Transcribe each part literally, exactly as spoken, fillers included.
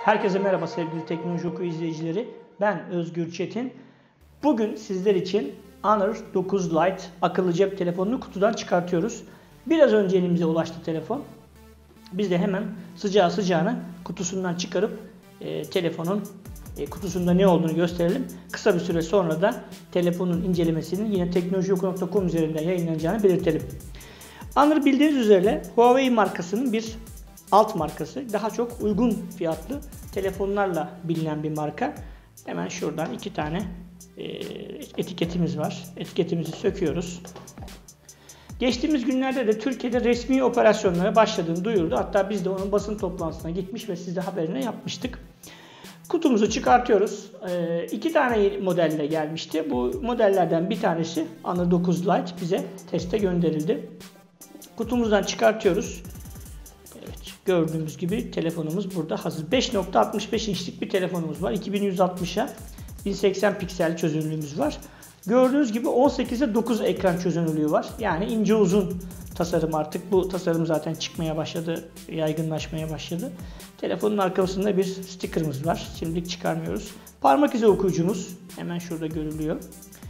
Herkese merhaba sevgili Teknoloji Oku izleyicileri. Ben Özgür Çetin. Bugün sizler için Honor dokuz Lite akıllı cep telefonunu kutudan çıkartıyoruz. Biraz önce elimize ulaştı telefon. Biz de hemen sıcağı sıcağına kutusundan çıkarıp e, telefonun e, kutusunda ne olduğunu gösterelim. Kısa bir süre sonra da telefonun incelemesinin yine teknoloji oku nokta com üzerinden yayınlanacağını belirtelim. Honor bildiğiniz üzere Huawei markasının bir alt markası. Daha çok uygun fiyatlı telefonlarla bilinen bir marka. Hemen şuradan iki tane e, etiketimiz var. Etiketimizi söküyoruz. Geçtiğimiz günlerde de Türkiye'de resmi operasyonlara başladığını duyurdu. Hatta biz de onun basın toplantısına gitmiş ve siz de haberini yapmıştık. Kutumuzu çıkartıyoruz. E, iki tane modelle gelmişti. Bu modellerden bir tanesi Honor dokuz Lite bize teste gönderildi. Kutumuzdan çıkartıyoruz. Evet, gördüğümüz gibi telefonumuz burada hazır. beş nokta altmış beş inçlik bir telefonumuz var. iki bin yüz altmışa bin seksen piksel çözünürlüğümüz var. Gördüğünüz gibi on sekize dokuz ekran çözünürlüğü var. Yani ince uzun tasarım artık. Bu tasarım zaten çıkmaya başladı, yaygınlaşmaya başladı. Telefonun arkasında bir sticker'ımız var. Şimdilik çıkarmıyoruz. Parmak izi okuyucumuz hemen şurada görülüyor.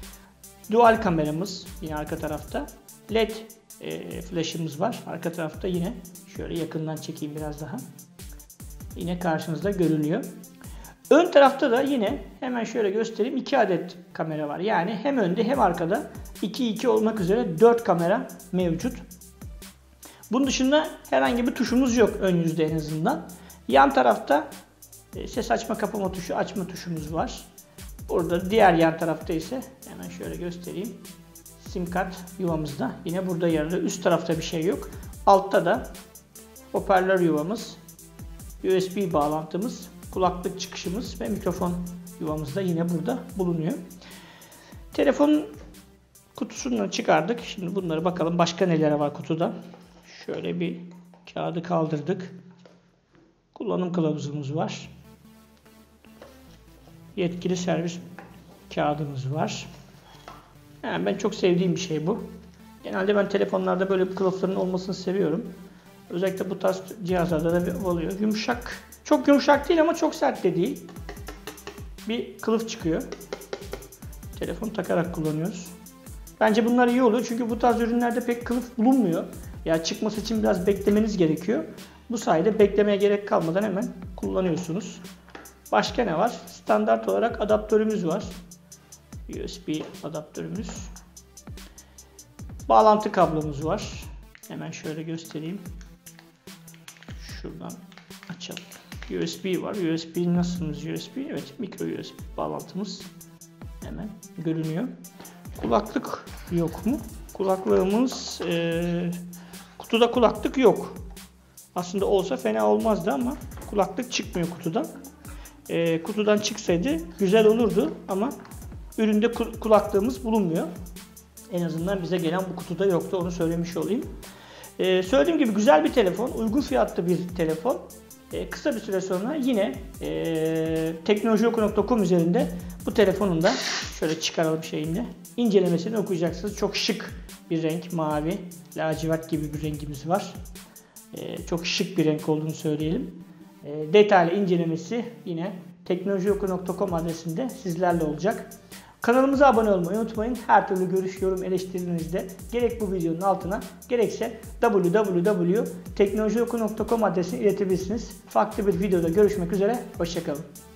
Dual kameramız yine arka tarafta. L E D e, flash'ımız var. Arka tarafta yine şöyle yakından çekeyim biraz daha. Yine karşınızda görünüyor. Ön tarafta da yine hemen şöyle göstereyim. iki adet kamera var. Yani hem önde hem arkada iki iki olmak üzere dört kamera mevcut. Bunun dışında herhangi bir tuşumuz yok ön yüzde en azından. Yan tarafta ses açma kapama tuşu, açma tuşumuz var. Burada diğer yan tarafta ise hemen şöyle göstereyim. SIM kart yuvamızda yine burada yer alıyor. Üst tarafta bir şey yok. Altta da hoparlör yuvamız, U S B bağlantımız, kulaklık çıkışımız ve mikrofon yuvamız da yine burada bulunuyor. Telefonun kutusundan çıkardık. Şimdi bunları bakalım başka neler var kutuda. Şöyle bir kağıdı kaldırdık. Kullanım kılavuzumuz var. Yetkili servis kağıdımız var. Yani ben çok sevdiğim bir şey bu. Genelde ben telefonlarda böyle bir kılıfların olmasını seviyorum. Özellikle bu tarz cihazlarda da bir oluyor. Yumuşak. Çok yumuşak değil ama çok sert de değil. Bir kılıf çıkıyor. Telefon takarak kullanıyoruz. Bence bunlar iyi oluyor çünkü bu tarz ürünlerde pek kılıf bulunmuyor. Ya çıkması için biraz beklemeniz gerekiyor. Bu sayede beklemeye gerek kalmadan hemen kullanıyorsunuz. Başka ne var? Standart olarak adaptörümüz var. U S B adaptörümüz. Bağlantı kablomuz var. Hemen şöyle göstereyim. Şuradan açalım. U S B var. U S B nasılsınız U S B? Evet, micro U S B bağlantımız hemen görünüyor. Kulaklık yok mu? Kulaklığımız e, kutuda kulaklık yok. Aslında olsa fena olmazdı ama kulaklık çıkmıyor kutudan. E, kutudan çıksaydı güzel olurdu ama üründe kulaklığımız bulunmuyor. En azından bize gelen bu kutuda yoktu. Onu söylemiş olayım. Ee, söylediğim gibi güzel bir telefon. Uygun fiyatlı bir telefon. Ee, kısa bir süre sonra yine e, teknoloji oku nokta com üzerinde bu telefonun da şöyle çıkaralım şeyini. İncelemesini okuyacaksınız. Çok şık bir renk. Mavi, lacivert gibi bir rengimiz var. Ee, çok şık bir renk olduğunu söyleyelim. Ee, detaylı incelemesi yine teknoloji oku nokta com adresinde sizlerle olacak. Kanalımıza abone olmayı unutmayın. Her türlü görüş, yorum, eleştirilerinizde gerek bu videonun altına gerekse w w w nokta teknoloji oku nokta com adresine iletebilirsiniz. Farklı bir videoda görüşmek üzere. Hoşça kalın.